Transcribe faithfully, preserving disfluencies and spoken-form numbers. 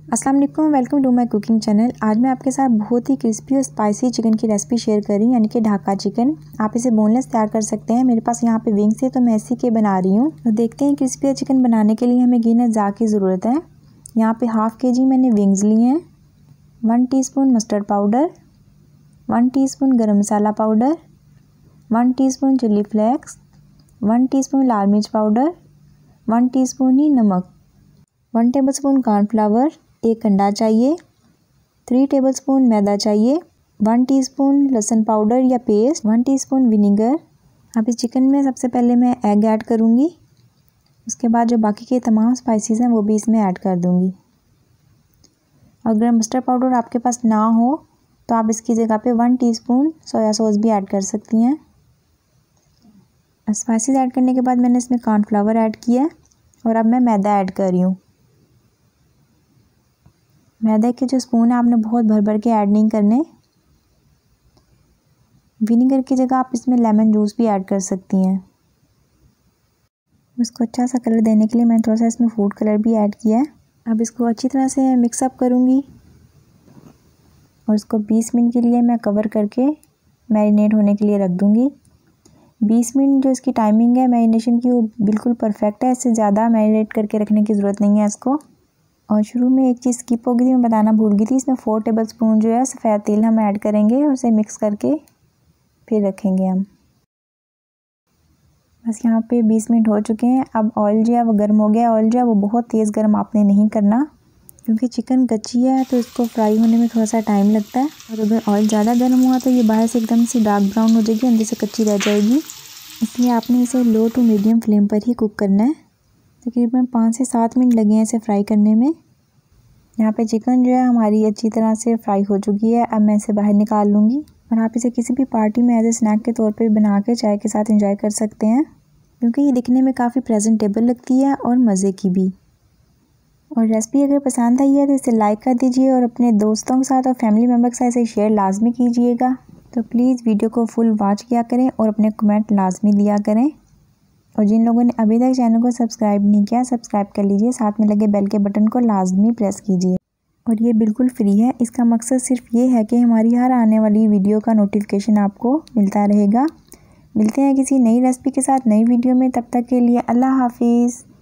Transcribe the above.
अस्सलाम वालेकुम, welcome to my cooking channel. आज मैं आपके साथ बहुत ही क्रिस्पी और स्पाइसी चिकन की रेसिपी शेयर कर रही हूँ, यानी कि ढाका चिकन। आप इसे बोनलेस तैयार कर सकते हैं। मेरे पास यहाँ पे विंग्स है तो मैं इसी के बना रही हूँ। तो देखते हैं क्रिस्पी चिकन बनाने के लिए हमें घी ज़ा की ज़रूरत है। यहाँ पे हाफ़ के जी मैंने विंग्स लिए हैं, one teaspoon mustard powder, one teaspoon गर्म मसाला powder, one teaspoon chilli flakes, one teaspoon लाल मिर्च पाउडर, वन टी स्पून ही नमक, वन टेबल स्पून कॉर्नफ्लावर, एक अंडा चाहिए, थ्री टेबलस्पून मैदा चाहिए, वन टीस्पून लहसुन पाउडर या पेस्ट, वन टीस्पून विनीगर। अब इस चिकन में सबसे पहले मैं एग ऐड करूँगी। उसके बाद जो बाकी के तमाम स्पाइसेस हैं वो भी इसमें ऐड कर दूँगी। अगर मस्टर्ड पाउडर आपके पास ना हो तो आप इसकी जगह पे वन टीस्पून सोया सॉस भी ऐड कर सकती हैं। स्पाइसेस ऐड करने के बाद मैंने इसमें कॉर्नफ्लावर ऐड किया और अब मैं मैदा ऐड कर रही हूँ। मैदे के जो स्पून है आपने बहुत भर भर के ऐड नहीं करने। विनीगर की जगह आप इसमें लेमन जूस भी ऐड कर सकती हैं। इसको अच्छा सा कलर देने के लिए मैंने थोड़ा सा इसमें फूड कलर भी ऐड किया है। अब इसको अच्छी तरह से मिक्सअप करूँगी और इसको बीस मिनट के लिए मैं कवर करके मैरिनेट होने के लिए रख दूँगी। बीस मिनट जो इसकी टाइमिंग है मैरिनेशन की वो बिल्कुल परफेक्ट है। इससे ज़्यादा मैरिनेट करके रखने की ज़रूरत नहीं है इसको। और शुरू में एक चीज़ स्किप हो गई थी, मैं बताना भूल गई थी। इसमें फोर टेबल स्पून जो है सफ़ेद तेल हम ऐड करेंगे और उसे मिक्स करके फिर रखेंगे हम। बस यहाँ पे बीस मिनट हो चुके हैं। अब ऑयल जो है वो गर्म हो गया। ऑयल जो है वो बहुत तेज़ गर्म आपने नहीं करना, क्योंकि चिकन कच्ची है तो इसको फ्राई होने में थोड़ा सा टाइम लगता है। और अगर ऑयल ज़्यादा गर्म हुआ तो ये बाहर से एकदम से डार्क ब्राउन हो जाएगी, अंदर से कच्ची रह जाएगी। इसलिए आपने इसे लो टू मीडियम फ्लेम पर ही कुक करना है। तकरीबन पाँच से सात मिनट लगे हैं इसे फ्राई करने में। यहाँ पे चिकन जो है हमारी अच्छी तरह से फ्राई हो चुकी है। अब मैं इसे बाहर निकाल लूँगी और आप इसे किसी भी पार्टी में एज ए स्नैक के तौर पे बना के चाय के साथ एंजॉय कर सकते हैं, क्योंकि ये दिखने में काफ़ी प्रेजेंटेबल लगती है और मज़े की भी। और रेसिपी अगर पसंद आई है तो इसे लाइक कर दीजिए और अपने दोस्तों के साथ और फैमिली मेम्बर के साथ इसे शेयर लाजमी कीजिएगा। तो प्लीज़ वीडियो को फुल वॉच किया करें और अपने कमेंट लाजमी दिया करें। और जिन लोगों ने अभी तक चैनल को सब्सक्राइब नहीं किया सब्सक्राइब कर लीजिए, साथ में लगे बेल के बटन को लाजमी प्रेस कीजिए। और ये बिल्कुल फ्री है। इसका मकसद सिर्फ ये है कि हमारी हर आने वाली वीडियो का नोटिफिकेशन आपको मिलता रहेगा। मिलते हैं किसी नई रेसिपी के साथ नई वीडियो में। तब तक के लिए अल्लाह हाफिज़।